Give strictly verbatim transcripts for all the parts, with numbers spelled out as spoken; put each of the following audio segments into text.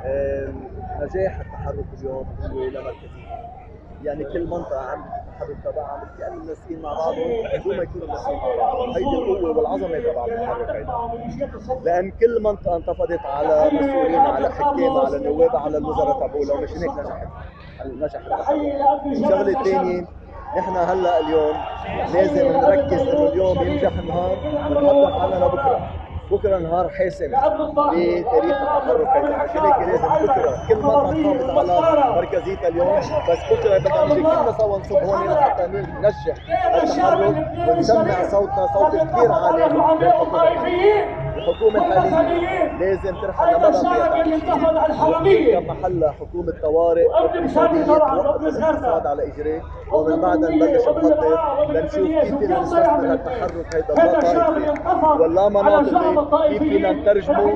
نجاح التحرك اليوم هو لا مركزية، يعني كل منطقة عم التحرك تبعها مثل كأن الناسقين مع بعضهم بدون ما يكونوا الناسقين مع بعضهم، هيدي القوة والعظمة تبع التحرك هيدا. لأن كل منطقة انتفضت على مسؤولين، على حكام، على نواب، على الوزراء تبعوا، لو مشان هيك نجحت نجح التحرك. الشغلة الثانية، نحن هلا اليوم لازم نركز انه اليوم ينجح النهار ونحضر حالنا لبكره، بكره نهار حاسم بتاريخ التحرك هيدا، عشان هيك لازم بكره كل منطقه تحافظ على مركزيتها اليوم، بس بكره بدنا نجي كلنا سوا نصب هون لحتى ننجح التحرك ونسمع صوتنا صوت كثير عالي للحكومه الحاليه. الحكومه الحاليه لازم ترحل لما فيها تعمل شيء، وتركب محلها حكومه طوارئ اقتصاديه توقف الاقتصاد على اجريه، ومن بعدها نبلش نخطط لنشوف كيف فينا نستثمر هالتحرك هيدا اللا طائفي واللا مناطقي، كيف فينا نترجمه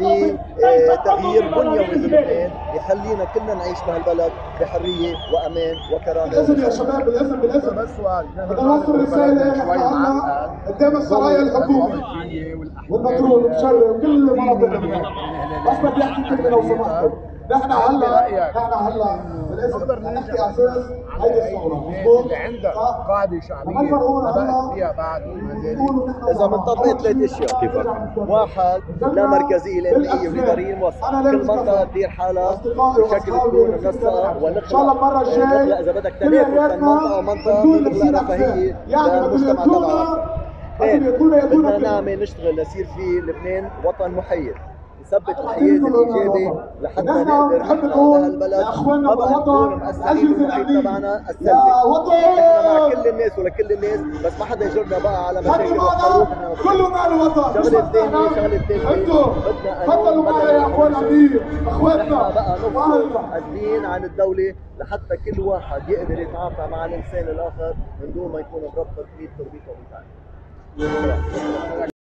بتغيير بنيوي بلبنان يخلينا كلنا نعيش بهالبلد بحريه وامان وكرامه. باذن يا شباب بالاذن بالاذن بس سؤال بدنا نوصل رساله احنا هلا قدام السرايا الحكومي والبترول وبشري وكل مناطق لبنان، بس بدي احكي كلمه لو سمحتوا. نحن هلا نحن هلا بالاذن بدنا نحكي اساس هيدي الثوره، مضبوط؟ اللي عندك قاعده شعبيه بدات فيها بعد اذا بنطبق ثلاث اشياء كيف؟ واحد، لا مركزيه الامنيه والاداريه موسعه، كل منطقه تدير حالها بشكل تكون منسقه، ونخلق نخلق اذا بدك تنافس بين منطقه ومنطقه نخلق رفاهيه للمجتمع تبعها. اثنين، بدنا نعمل نشتغل ليصير في لبنان وطن محير، نثبت الحياد الايجابي لحتى نقدر نحقق بهالبلد ما بقى نكون مأثرين بالمحيط تبعنا السلبي. نحن مع كل الناس ولكل الناس، بس ما حدا يجرنا بقى على مشاكل وحروب. كله مع الوطن. الشغله الثانيه الشغله الثالثه بدنا تفضلوا معي يا اخوان عمير اخواتنا. نحن بقى نفصل الدين عن الدوله لحتى كل واحد يقدر يتعاطى مع الانسان الاخر من دون ما يكون مربط بيد تربيته وبتاعه.